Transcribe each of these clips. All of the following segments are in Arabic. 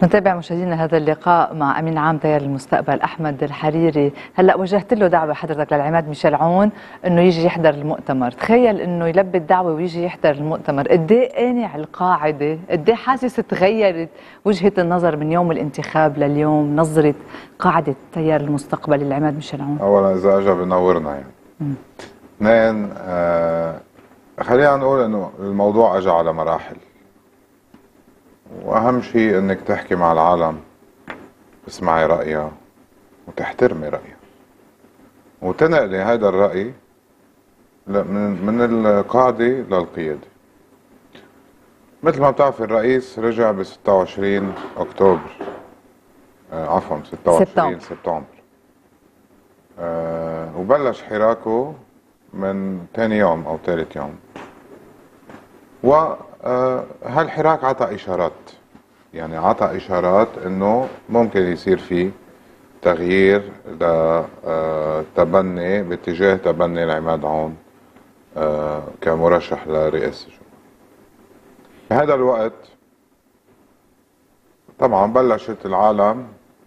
نتابع مشاهدينا هذا اللقاء مع امين عام تيار المستقبل احمد الحريري. هلا وجهت له دعوه حضرتك للعماد ميشيل عون انه يجي يحضر المؤتمر، تخيل انه يلبي الدعوه ويجي يحضر المؤتمر، قد ايه قانع القاعده، قد ايه حاسس تغيرت وجهه النظر من يوم الانتخاب لليوم، نظره قاعده تيار المستقبل للعماد ميشيل عون؟ اولا اذا اجى بنورنا يعني. اثنين، خلينا نقول انه الموضوع اجى على مراحل، واهم شيء انك تحكي مع العالم، تسمعي رايها وتحترمي رايها وتنقلي هذا الراي من القاعده للقياده. مثل ما بتعرفي الرئيس رجع ب 26 اكتوبر، عفوا 26 سبتمبر، وبلش حراكه من ثاني يوم او ثالث يوم. وهالحراك عطى اشارات، يعني عطى اشارات انه ممكن يصير في تغيير لتبني باتجاه تبني العماد عون كمرشح لرئاسة الجمهورية. بهذا الوقت طبعا بلشت العالم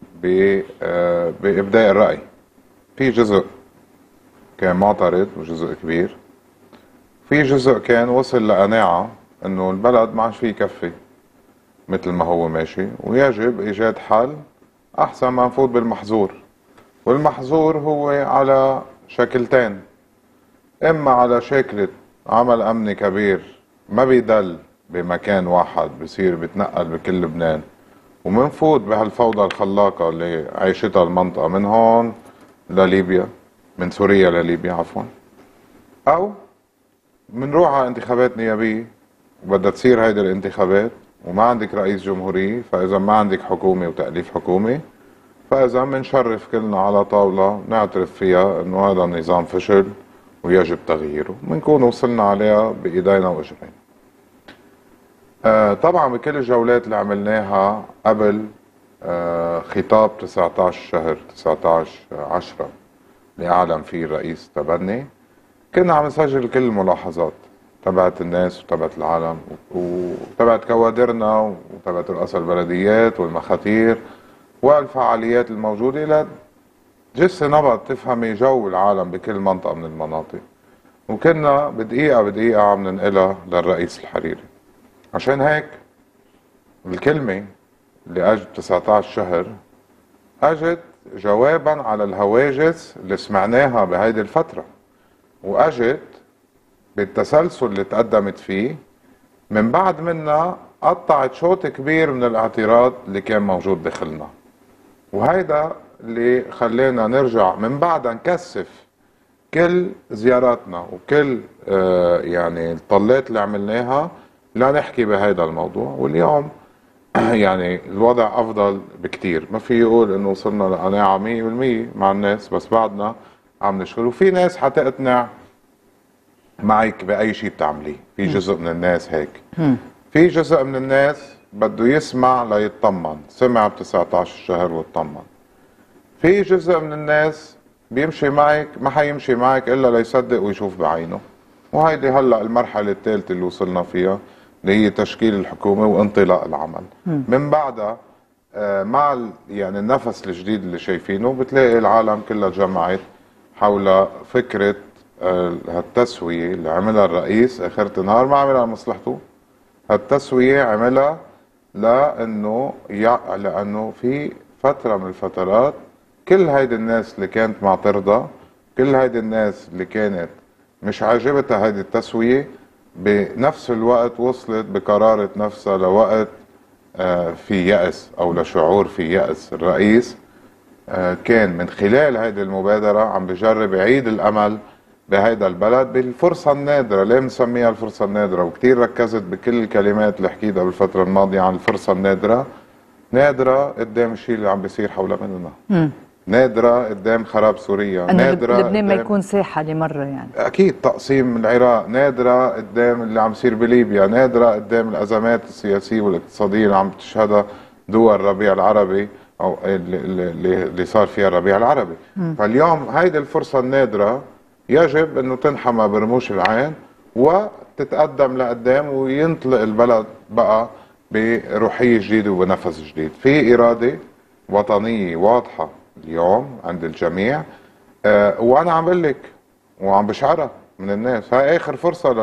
بإبداء الرأي. في جزء كان معترض وجزء كبير، في جزء كان وصل لقناعة انه البلد ما عادش فيه يكفي مثل ما هو ماشي، ويجب ايجاد حل احسن ما نفوت بالمحظور. والمحظور هو على شكلتين، اما على شكلة عمل امني كبير ما بيدل بمكان واحد، بصير بتنقل بكل لبنان ومنفوت بهالفوضى الخلاقة اللي عيشتها المنطقة من هون لليبيا، من سوريا لليبيا عفوا، او منروح على انتخابات نيابية وبدها تصير هيدي الانتخابات وما عندك رئيس جمهورية، فإذا ما عندك حكومة وتأليف حكومة، فإذا منشرف كلنا على طاولة نعترف فيها إنه هذا النظام فشل ويجب تغييره، منكون وصلنا عليها بإيدينا وإجرينا. طبعا بكل الجولات اللي عملناها قبل خطاب 19 شهر 19/10 اللي أعلن فيه الرئيس تبني، كنا عم نسجل كل الملاحظات تبعت الناس وتبعت العالم وتبعت كوادرنا وتبعت رؤساء البلديات والمخاتير والفعاليات الموجودة لجس نبض تفهمي جو العالم بكل منطقة من المناطق، وكنا بدقيقة بدقيقة عم ننقلها للرئيس الحريري. عشان هيك الكلمة اللي اجت 19 شهر اجت جوابا على الهواجس اللي سمعناها بهيدي الفترة، واجت بالتسلسل اللي تقدمت فيه من بعد منا قطعت شوط كبير من الاعتراض اللي كان موجود داخلنا. وهيدا اللي خلينا نرجع من بعدها نكثف كل زياراتنا وكل يعني الطلات اللي عملناها لنحكي بهيدا الموضوع. واليوم يعني الوضع افضل بكتير، ما في يقول انه وصلنا لقناعة 100% مع الناس، بس بعدنا عم نشتغل. وفي ناس حتقتنع معك بأي شيء بتعمليه، في جزء من الناس هيك، في جزء من الناس بده يسمع ليطمن، سمع ب19 شهر واطمن. في جزء من الناس بيمشي معك ما حيمشي معك إلا ليصدق ويشوف بعينه. وهيدي هلأ المرحلة الثالثة اللي وصلنا فيها اللي هي تشكيل الحكومة وانطلاق العمل. من بعدها مع يعني النفس الجديد اللي شايفينه بتلاقي العالم كلها تجمعت حول فكرة هالتسوية اللي عملها الرئيس آخرة النهار، ما عملها لمصلحته. هالتسوية عملها لأنه في فترة من الفترات كل هيدي الناس اللي كانت معترضة، كل هيدي الناس اللي كانت مش عاجبتها هيدي التسوية، بنفس الوقت وصلت بقرارة نفسها لوقت في يأس أو لشعور في يأس. الرئيس كان من خلال هيدي المبادرة عم بجرب يعيد الأمل بهيدا البلد بالفرصة النادرة. ليه بنسميها الفرصة النادرة؟ وكتير ركزت بكل الكلمات اللي حكيتها بالفترة الماضية عن الفرصة النادرة. نادرة قدام الشيء اللي عم بيصير حول مننا، نادرة قدام خراب سوريا، نادرة لبنان ما يكون ساحة لمرة يعني. أكيد تقسيم العراق، نادرة قدام اللي عم يصير بليبيا، نادرة قدام الأزمات السياسية والاقتصادية اللي عم تشهدها دول الربيع العربي أو اللي صار فيها الربيع العربي. فاليوم هيدي الفرصة النادرة يجب أنه تنحمى برموش العين وتتقدم لقدام وينطلق البلد بقى بروحية جديدة وبنفس جديد. في إرادة وطنية واضحة اليوم عند الجميع، وأنا عم بقول لك وعم بشعرها من الناس. هاي آخر فرصة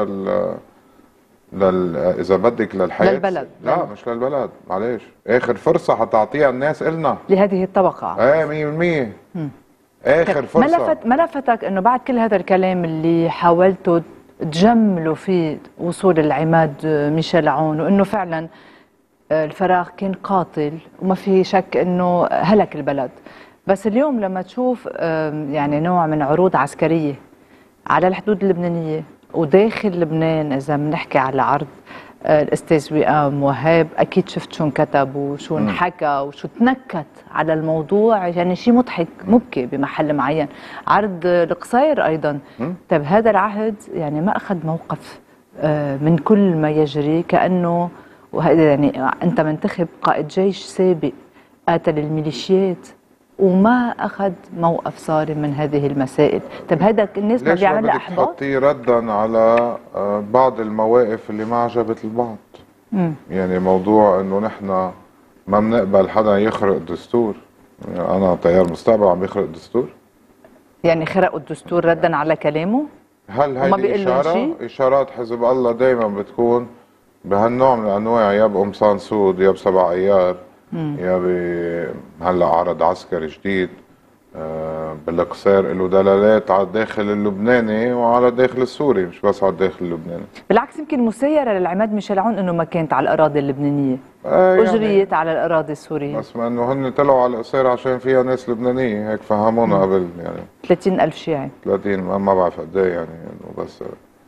إذا بدك للحياة، للبلد. لا مش للبلد، معلش، آخر فرصة حتعطيها الناس إلنا لهذه الطبقة. 100%. آخر فرصة. ما لفتك أنه بعد كل هذا الكلام اللي حاولتوا تجملوا فيه وصول العماد ميشيل عون، وأنه فعلا الفراغ كان قاتل وما في شك أنه هلك البلد، بس اليوم لما تشوف يعني نوع من عروض عسكرية على الحدود اللبنانية وداخل لبنان، إذا بنحكي على عرض الأستاذ وئام وهاب، أكيد شفت شو انكتب وشو انحكى وشو تنكت على الموضوع، يعني شيء مضحك مبكي بمحل معين. عرض القصير أيضا. طيب هذا العهد يعني ما أخذ موقف من كل ما يجري، كأنه يعني أنت منتخب قائد جيش سابق قاتل الميليشيات وما أخذ موقف صارم من هذه المسائل. طيب هذا الناس ما بيعمل لها إحباط؟ ليش تحطي ردا على بعض المواقف اللي ما عجبت البعض؟ يعني موضوع إنه نحن ما بنقبل حدا يخرق الدستور. يعني أنا تيار مستقبل عم يخرق الدستور؟ يعني خرقوا الدستور ردا على كلامه؟ هل هيدي إشارة؟ إشارات حزب الله دايما بتكون بهالنوع من الأنواع، يا بقمصان سود يا بسبع أيار يا هلا عرض عسكري جديد. بالقصير له دلالات على الداخل اللبناني وعلى الداخل السوري، مش بس على الداخل اللبناني. بالعكس يمكن مسيرة للعماد ميشيل عون انه ما كانت على الاراضي اللبنانيه، اجريت على الاراضي السوريه، بس ما انه هن طلعوا على القصير عشان فيها ناس لبنانيه، هيك فهمونا قبل. يعني 30,000 شيعي، 30 ما بعرف قد ايه يعني، بس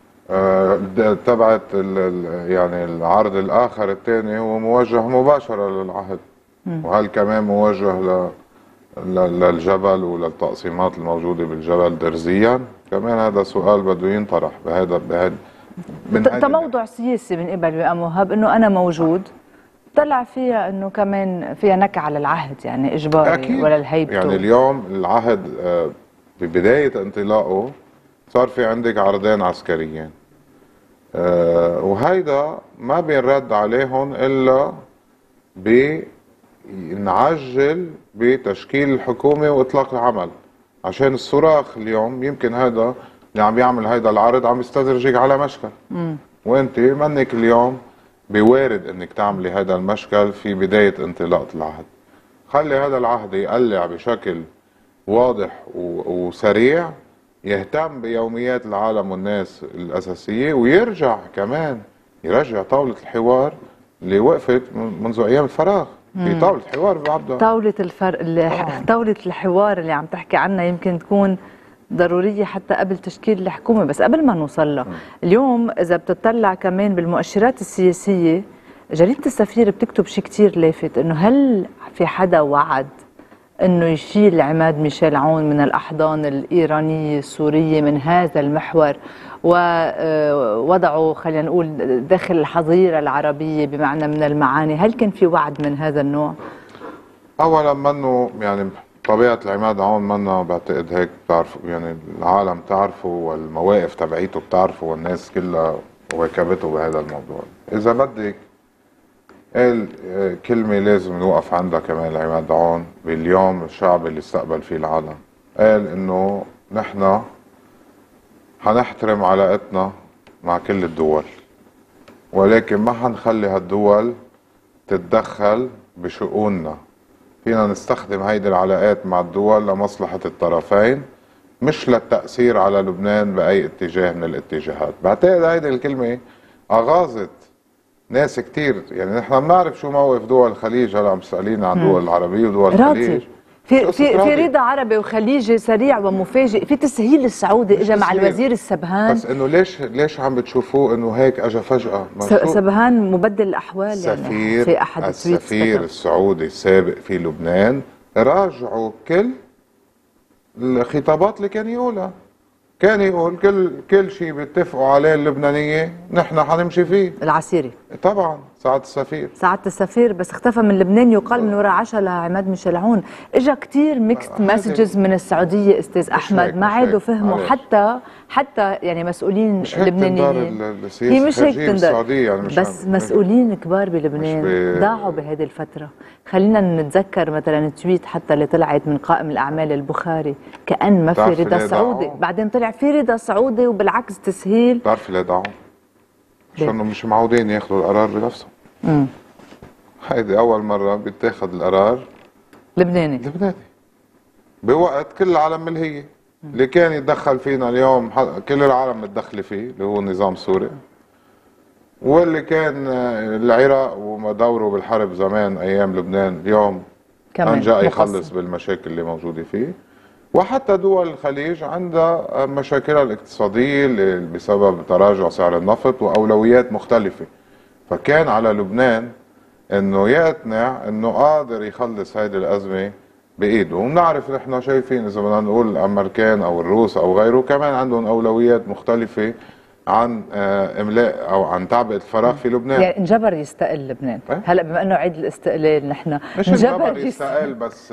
تبعت يعني العرض الاخر الثاني هو موجه مباشره للعهد، وهل كمان موجه للجبل وللتقسيمات الموجوده بالجبل درزيا كمان. هذا سؤال بده ينطرح بهذا موضوع سياسي من قبل وئام وهاب، انه انا موجود طلع فيها انه كمان فيها نكعه على العهد، يعني اجباري أكيد. ولا الهيبته. يعني اليوم العهد ببدايه انطلاقه صار في عندك عرضين عسكريين، وهيدا ما بينرد عليهم الا نعجل بتشكيل الحكومة وإطلاق العمل، عشان الصراخ اليوم يمكن هذا اللي عم يعمل هيدا العرض عم يستدرجك على مشكل، وانت منك اليوم بوارد انك تعملي هذا المشكل في بداية انطلاقة العهد. خلي هذا العهد يقلع بشكل واضح وسريع، يهتم بيوميات العالم والناس الأساسية، ويرجع كمان يرجع طاولة الحوار اللي وقفت منذ أيام الفراغ. في طاولة حوار بعدها، طاولة الحوار اللي عم تحكي عنها يمكن تكون ضرورية حتى قبل تشكيل الحكومة، بس قبل ما نوصل لها اليوم إذا بتطلع كمان بالمؤشرات السياسية، جريدة السفير بتكتب شيء كتير لافت، إنه هل في حدا وعد إنه يشيل عماد ميشيل عون من الأحضان الإيرانية السورية من هذا المحور ووضعوا خلينا نقول داخل الحظيرة العربية بمعنى من المعاني؟ هل كان في وعد من هذا النوع؟ أولا منه يعني طبيعة العماد عون منا بعتقد هيك، بتعرفوا يعني العالم تعرفه والمواقف تبعيته بتعرفه والناس كلها واكبته بهذا الموضوع. إذا بدك قال كلمة لازم نوقف عندها كمان العماد عون باليوم الشعب اللي استقبل فيه العالم، قال إنه نحن حنحترم علاقتنا مع كل الدول، ولكن ما حنخلي هالدول تتدخل بشؤوننا. فينا نستخدم هيدي العلاقات مع الدول لمصلحة الطرفين، مش للتأثير على لبنان بأي اتجاه من الاتجاهات. بعتقد هيدي الكلمة أغاظت ناس كتير. يعني نحن بنعرف شو موقف دول الخليج، هلا عم تسألينا عن دول العربية ودول الخليج. في رضا عربي وخليجي سريع ومفاجئ، في تسهيل السعودي اجى مع الوزير السبهان، بس انه ليش عم بتشوفوه انه هيك اجى فجأة؟ سبهان مبدل الاحوال. يعني في احد السفير السعودي السابق في لبنان راجعوا كل الخطابات اللي كان يقولها، كان يقول كل شيء بيتفقوا عليه اللبنانية نحن حنمشي فيه. العسيري طبعا سعادة السفير. سعادة السفير بس اختفى من لبنان يقال من وراء عشاء لعماد ميشيل عون. اجى كثير ميكست مسجز من السعوديه استاذ احمد، ما عادوا فهموا حتى يعني مسؤولين لبنانيين. هي مش هيك تندر يعني، بس مسؤولين كبار بلبنان ضاعوا بهذه الفتره. خلينا نتذكر مثلا التويت حتى اللي طلعت من قائم الاعمال البخاري كأن ما في رضا سعودي، بعدين طلع في رضا سعودي وبالعكس تسهيل. بتعرفي ليه ضاعوا؟ عشان مش معودين ياخذوا القرار بنفسهم. هيدي أول مرة بيتاخذ القرار لبناني بوقت كل العالم ملهية. اللي كان يتدخل فينا اليوم كل العالم متدخلة فيه اللي هو النظام السوري، واللي كان العراق ودوره بالحرب زمان أيام لبنان اليوم كان جاي يخلص بالمشاكل اللي موجودة فيه. وحتى دول الخليج عندها مشاكلها الاقتصادية اللي بسبب تراجع سعر النفط وأولويات مختلفة. فكان على لبنان انه يقتنع انه قادر يخلص هيدي الازمه بايده. ونعرف نحن شايفين اذا بدنا نقول الامريكان او الروس او غيره كمان عندهم اولويات مختلفه عن املاء او عن تعبئه الفراغ في لبنان. يعني انجبر يستقل لبنان هلا بما انه عيد الاستقلال نحن مش انجبر يستقل بس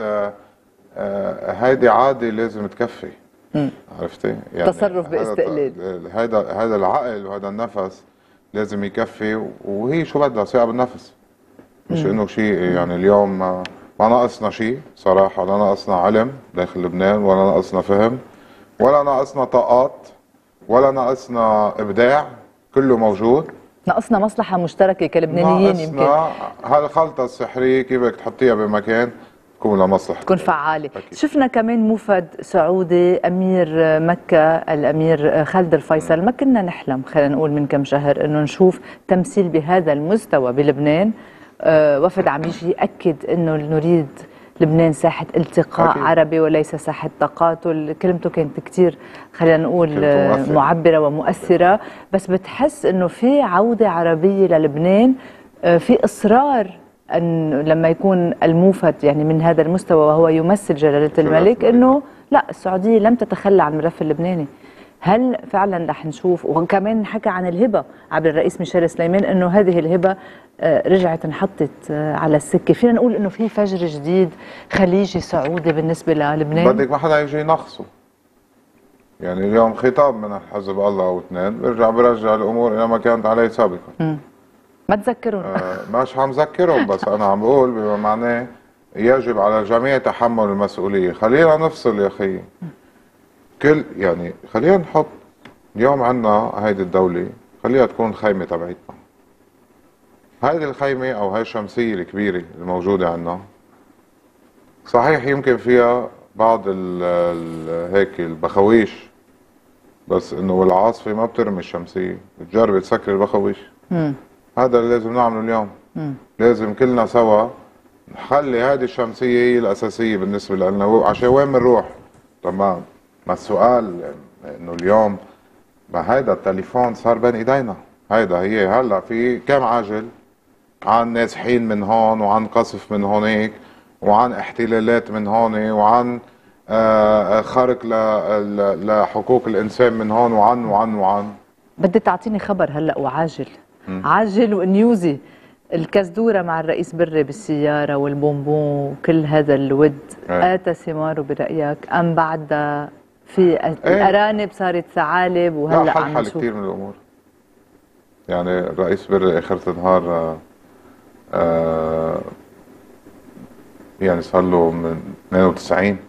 هيدي عاده لازم تكفي. عرفتي؟ يعني تصرف باستقلال هذا العقل وهذا النفس لازم يكفي. وهي شو بدها ثقه بالنفس، مش انه شيء يعني اليوم ما ناقصنا شيء صراحه، ولا ناقصنا علم داخل لبنان، ولا ناقصنا فهم، ولا ناقصنا طاقات، ولا ناقصنا ابداع، كله موجود. ناقصنا مصلحه مشتركه كلبنانيين. يمكن هالخلطه السحريه كيف بدك تحطيها بمكان تكون لمصلحة، تكون فعالة. شفنا كمان موفد سعودي أمير مكة الأمير خالد الفيصل. ما كنا نحلم خلينا نقول من كم شهر إنه نشوف تمثيل بهذا المستوى بلبنان. وفد عم يجي يأكد إنه نريد لبنان ساحة التقاء أكيد. عربي وليس ساحة تقاتل. كلمته كانت كتير خلينا نقول معبرة ومؤثرة. بس بتحس إنه في عودة عربية للبنان، في إصرار أن لما يكون الموفد يعني من هذا المستوى وهو يمثل جلالة الملك إنه لا، السعودية لم تتخلى عن الملف اللبناني. هل فعلا رح نشوف؟ وكمان حكى عن الهبة عبر الرئيس ميشيل سليمان انه هذه الهبة رجعت انحطت على السكة. فينا نقول انه في فجر جديد خليجي سعودي بالنسبة للبنان. بدك ما حدا يجي ينقصه. يعني اليوم خطاب من حزب الله او اثنين برجع الامور الى ما كانت عليه سابقا. ما تذكرون. مش عم ذكرهم، بس انا عم بقول بما معناه يجب على الجميع تحمل المسؤولية. خلينا نفصل يا اخي. يعني خلينا نحط اليوم عنا هيدي الدولة، خليها تكون خيمة تبعتنا. هيدي الخيمة او هاي الشمسية الكبيرة الموجودة عنا صحيح يمكن فيها بعض هيك البخويش، بس انه العاصفة ما بترمي الشمسية، بتجرب تسكر البخويش. هذا اللي لازم نعمله اليوم. لازم كلنا سوا نخلي هذه الشمسية هي الأساسية بالنسبة لنا. عشان وين بنروح؟ تمام. ما السؤال انه اليوم ما هيدا التليفون صار بين ايدينا. هيدا هي هلا في كم عاجل عن نازحين من هون، وعن قصف من هونيك، وعن احتلالات من هون، وعن خرق لحقوق الانسان من هون، وعن بدي تعطيني خبر هلا وعاجل. عاجل ونيوزي. الكزدورة مع الرئيس بري بالسيارة والبونبون وكل هذا الود آتى ثماره برأيك أم بعد في الأرانب صارت ثعالب وهلا عم نشوف؟ كثير من الأمور. يعني الرئيس بري آخر النهار يعني صار له من 92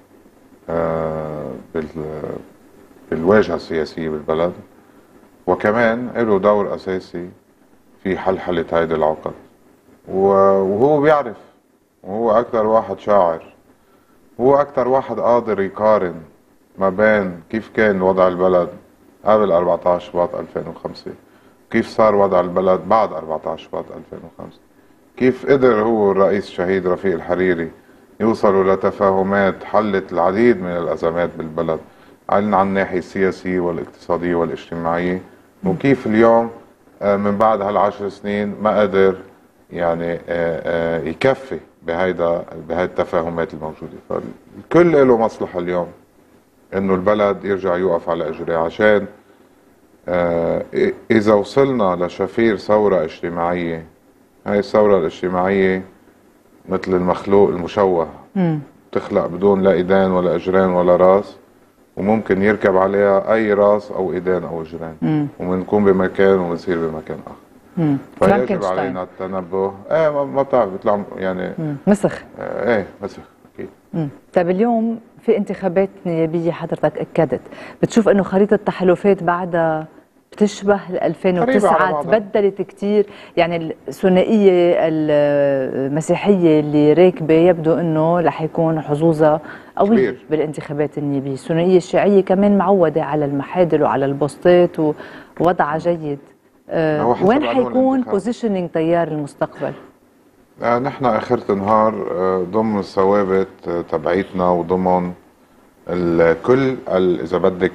بالواجهة السياسية بالبلد، وكمان له دور أساسي في حلحلة هيدي العقد، وهو بيعرف، وهو أكثر واحد شاعر، هو أكثر واحد قادر يقارن ما بين كيف كان وضع البلد قبل 14 شباط 2005 كيف صار وضع البلد بعد 14 شباط 2005. كيف قدر هو الرئيس الشهيد رفيق الحريري يوصلوا لتفاهمات حلت العديد من الأزمات بالبلد عن الناحية السياسية والاقتصادية والاجتماعية، وكيف اليوم من بعد هال10 سنين ما قدر يعني يكفي بهيدا التفاهمات الموجودة. فالكل له مصلحة اليوم انه البلد يرجع يوقف على اجريه، عشان اذا وصلنا لشفير ثورة اجتماعية هاي الثورة الاجتماعية مثل المخلوق المشوه، تخلق بدون لا ايدين ولا اجرين ولا راس، وممكن يركب عليها اي راس او ايدين او اجرين، وبنكون بمكان وبنصير بمكان اخر. فيجب علينا التنبه. ايه ما بتعرف بيطلع يعني مسخ. ايه مسخ اكيد. طيب اليوم في انتخابات نيابيه حضرتك اكدت، بتشوف انه خريطه التحالفات بعدها بتشبه 2009 تبدلت كثير؟ يعني الثنائيه المسيحيه اللي راكبه يبدو انه رح يكون حظوظها قويه بالانتخابات النيابيه، الثنائيه الشيعيه كمان معوده على المحادل وعلى البوستات ووضعها جيد. وين حيكون بوزيشنينج تيار المستقبل؟ نحن اخرة النهار ضمن الثوابت تبعيتنا وضمن الكل اذا بدك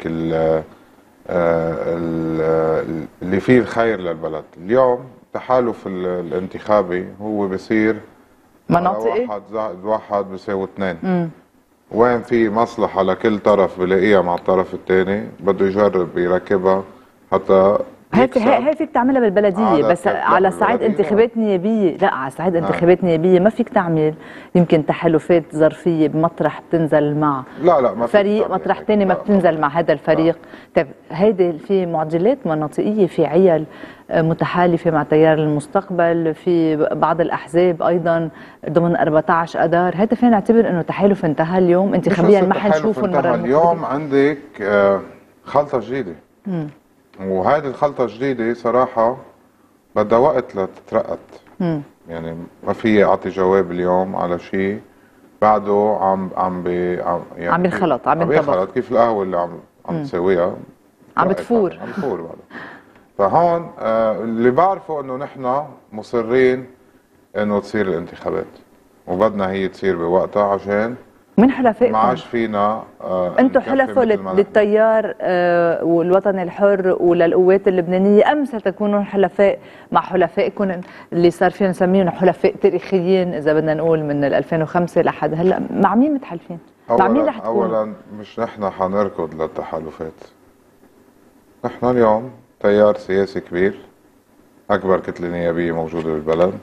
اللي فيه الخير للبلد. اليوم التحالف الانتخابي هو بصير مناطقي 1 زائد 1 بيساوي 2. وين في مصلحة لكل طرف بلاقيها مع الطرف الثاني بده يجرب يركبها حتى هي فيك تعملها بالبلديه، بس على صعيد انتخابات نيابيه لا، على صعيد انتخابات نيابيه ما فيك تعمل يمكن تحالفات ظرفيه بمطرح بتنزل مع ما فريق، مطرح ثاني ما بتنزل مع هذا الفريق. طيب هيدي في معضلات مناطقيه، في عيال متحالفه مع تيار المستقبل، في بعض الاحزاب ايضا ضمن 14 اذار. هذا فينا نعتبر انه تحالف انتهى اليوم انتخابيا، ما حنشوفه المره اليوم عندك خلطه جديده، وهذه الخلطة الجديدة صراحة بدها وقت لتترقت. يعني ما في اعطي جواب اليوم على شيء بعده يعني عم ينخلط، عم ينطبخ كيف القهوة اللي عم تسويها عم بتفور بعده. فهون اللي بعرفه انه نحن مصرين انه تصير الانتخابات، وبدنا هي تصير بوقتها عشان من حلفائكم ما عادش فينا انتم حلفوا للتيار والوطني الحر وللقوات اللبنانيه، ام ستكونوا حلفاء مع حلفائكم اللي صار فينا نسميهم حلفاء تاريخيين اذا بدنا نقول من 2005 لحد هلا؟ مع مين متحالفين؟ مع مين رح تكونوا؟ اولا مش نحن حنركض للتحالفات. نحن اليوم تيار سياسي كبير، اكبر كتله نيابيه موجوده بالبلد.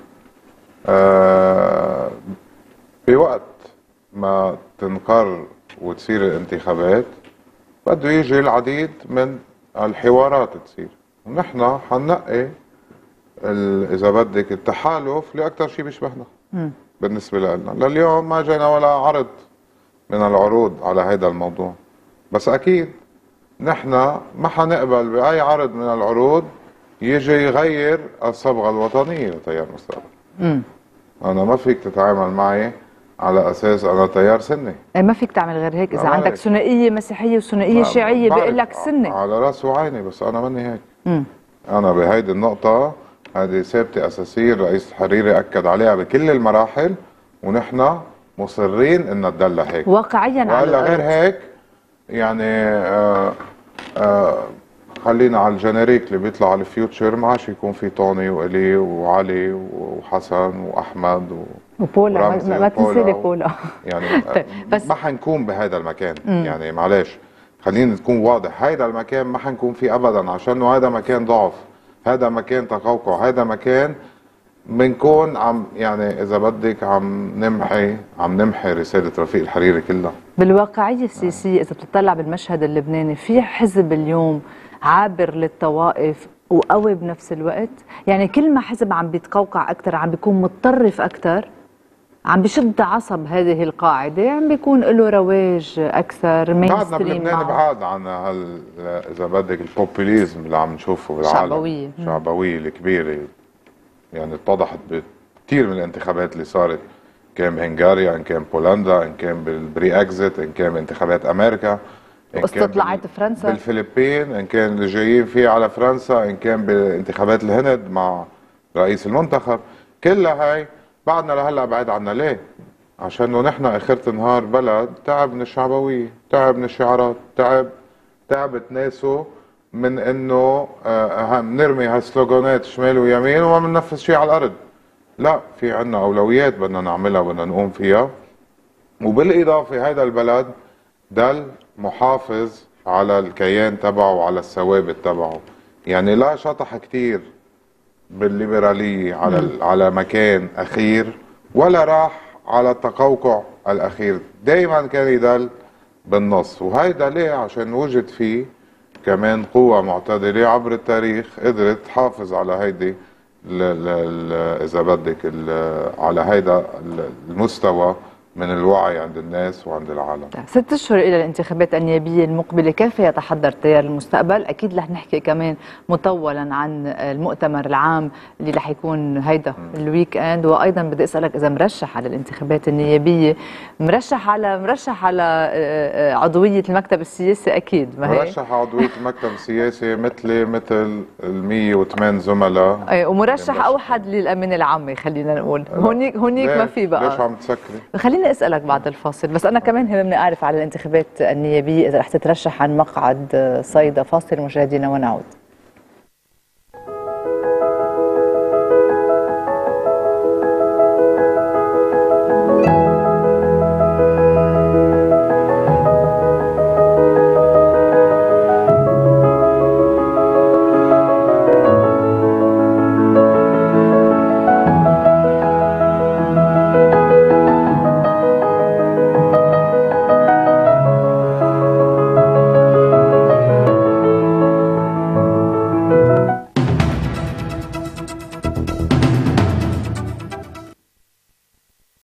بوقت ما تنقر وتصير الانتخابات بده يجي العديد من الحوارات تصير، ونحن حننقي اذا بدك التحالف اللي اكثر شيء بيشبهنا. بالنسبه لنا لليوم ما جينا ولا عرض من العروض على هذا الموضوع، بس اكيد نحن ما حنقبل باي عرض من العروض يجي يغير الصبغه الوطنيه لتيار المستقبل. انا ما فيك تتعامل معي على اساس انا تيار سني. ما فيك تعمل غير هيك. اذا عندك ثنائيه مسيحيه وثنائيه شيعيه بيقول لك سني. على راسي وعيني، بس انا ماني هيك. انا بهيدي النقطه هذه ثابته اساسيه، الرئيس الحريري اكد عليها بكل المراحل، ونحن مصرين ان تضل هيك واقعيا. ولا غير هيك يعني خلينا على الجنريك اللي بيطلع على الفيوتشر، ما عادش يكون في طوني والي وعلي وحسن واحمد وبولا. ما تنسي لي بولا. يعني بس ما حنكون بهذا المكان. يعني معلش خلينا نكون واضح، هذا المكان ما حنكون فيه ابدا، عشان هذا مكان ضعف، هذا مكان تقوقع، هذا مكان بنكون عم يعني اذا بدك عم نمحي رساله رفيق الحريري كلها. بالواقعيه السياسيه اذا بتطلع بالمشهد اللبناني، في حزب اليوم عابر للطوائف وقوي بنفس الوقت؟ يعني كل ما حزب عم بيتقوقع اكثر، عم بيكون متطرف اكثر، عم بشد عصب هذه القاعده، عم بيكون له رواج اكثر مين بعدنا بلبنان بعاد عن اذا بدك البوبوليزم اللي عم نشوفه بالعالم، الشعبويه الكبيره. يعني اتضحت بكثير من الانتخابات اللي صارت، كان بهنغاريا، ان كان بولندا، ان كان بالبري اكزيت، ان كان بانتخابات امريكا، ان استطلاعات فرنسا، بالفلبين، ان كان اللي جايين فيه على فرنسا، ان كان بانتخابات الهند مع رئيس المنتخب. كلها هاي بعدنا لهلا بعيد عنا. ليه؟ عشان نحن اخرة النهار بلد تعب من الشعبويه، تعب من الشعارات، تعبت ناسه من انه نرمي هالسلوغانات شمال ويمين وما بننفذ شيء على الارض. لا، في عنا اولويات بدنا نعملها وبدنا نقوم فيها. وبالاضافه هذا البلد دل محافظ على الكيان تبعه وعلى الثوابت تبعه. يعني لا شطح كتير بالليبرالية على مكان أخير، ولا راح على التقوقع الأخير، دايما كان يضل بالنص. وهيدا ليه؟ عشان وجد فيه كمان قوة معتدلة عبر التاريخ قدرت تحافظ على هيدي إذا بدك على هيدا المستوى من الوعي عند الناس وعند العالم. 6 أشهر إلى الانتخابات النيابية المقبلة، كيف يتحضر تيار المستقبل؟ أكيد رح نحكي كمان مطولا عن المؤتمر العام اللي رح يكون هيدا الويك اند، وأيضا بدي أسألك إذا مرشح على الانتخابات النيابية، مرشح على عضوية المكتب السياسي أكيد، ما هي؟ مرشح على عضوية المكتب السياسي مثلي مثل ال 108 زملاء، ومرشح أوحد للأمين العامة خلينا نقول. هونيك ما في بقى. ليش عم تسكري؟ خليني أسألك بعد الفاصل، بس أنا كمان هممني أعرف على الانتخابات النيابية إذا رح تترشح عن مقعد صيدا. فاصل مشاهدينا ونعود.